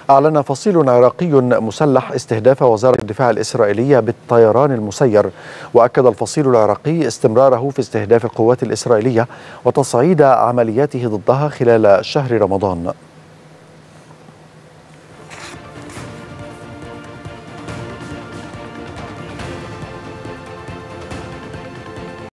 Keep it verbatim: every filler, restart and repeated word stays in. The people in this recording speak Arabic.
أعلن فصيل عراقي مسلح استهداف وزارة الدفاع الإسرائيلية بالطيران المسير. وأكد الفصيل العراقي استمراره في استهداف القوات الإسرائيلية وتصعيد عملياته ضدها خلال شهر رمضان.